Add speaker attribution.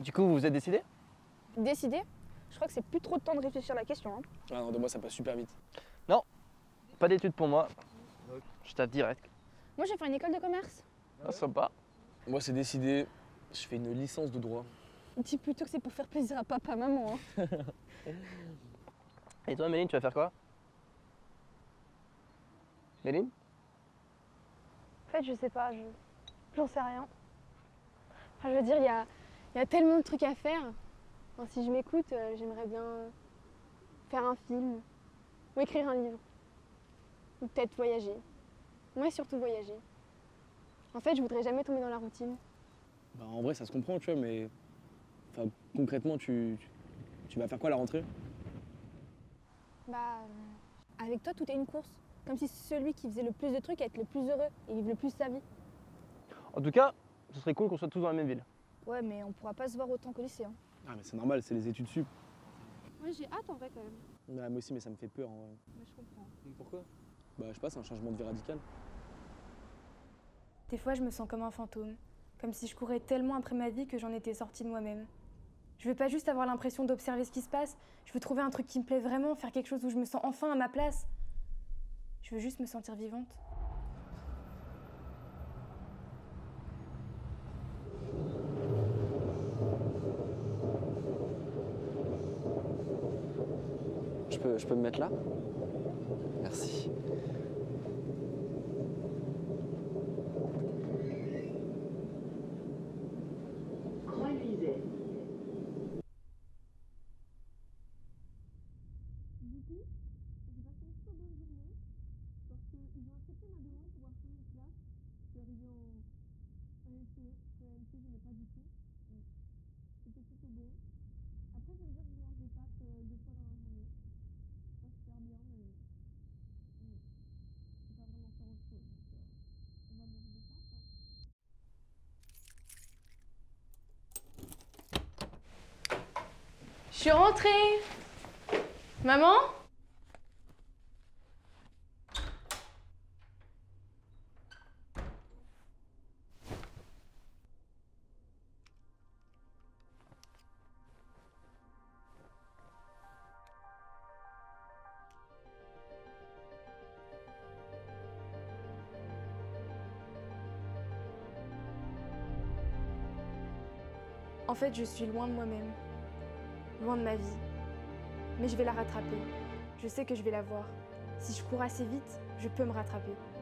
Speaker 1: Du coup, vous vous êtes décidé?
Speaker 2: Décidé? Je crois que c'est plus trop de temps de réfléchir à la question. Hein.
Speaker 3: Ah non, de moi ça passe super vite.
Speaker 1: Non, pas d'études pour moi. Je tape direct.
Speaker 2: Moi, j'ai fait une école de commerce.
Speaker 1: Ah, sympa.
Speaker 3: Moi c'est décidé, je fais une licence de droit.
Speaker 2: Dis plutôt que c'est pour faire plaisir à papa, maman. Hein.
Speaker 1: Et toi, Méline, tu vas faire quoi? Méline?
Speaker 4: En fait, je sais pas, j'en sais rien. Enfin, je veux dire, il y a tellement de trucs à faire. Enfin, si je m'écoute, j'aimerais bien faire un film ou écrire un livre. Ou peut-être voyager. Moi, surtout voyager. En fait, je voudrais jamais tomber dans la routine.
Speaker 3: Bah en vrai ça se comprend tu vois mais. Enfin concrètement tu vas faire quoi à la rentrée?
Speaker 2: Bah, avec toi, tout est une course. Comme si celui qui faisait le plus de trucs allait être le plus heureux et vivre le plus sa vie.
Speaker 1: En tout cas, ce serait cool qu'on soit tous dans la même ville.
Speaker 2: Ouais, mais on pourra pas se voir autant qu'au lycée. Hein.
Speaker 3: Ah mais c'est normal, c'est les études sup.
Speaker 2: Ouais, j'ai hâte en vrai quand même.
Speaker 3: Ouais, moi aussi mais ça me fait peur en vrai.
Speaker 2: Mais je comprends.
Speaker 3: Pourquoi? Bah je sais pas, c'est un changement de vie radical.
Speaker 5: Des fois, je me sens comme un fantôme, comme si je courais tellement après ma vie que j'en étais sortie de moi-même. Je veux pas juste avoir l'impression d'observer ce qui se passe, je veux trouver un truc qui me plaît vraiment, faire quelque chose où je me sens enfin à ma place. Je veux juste me sentir vivante.
Speaker 3: Je peux me mettre là? Merci.
Speaker 5: Je suis rentrée. Maman? En fait, je suis loin de moi-même, loin de ma vie. Mais je vais la rattraper. Je sais que je vais la voir. Si je cours assez vite, je peux me rattraper.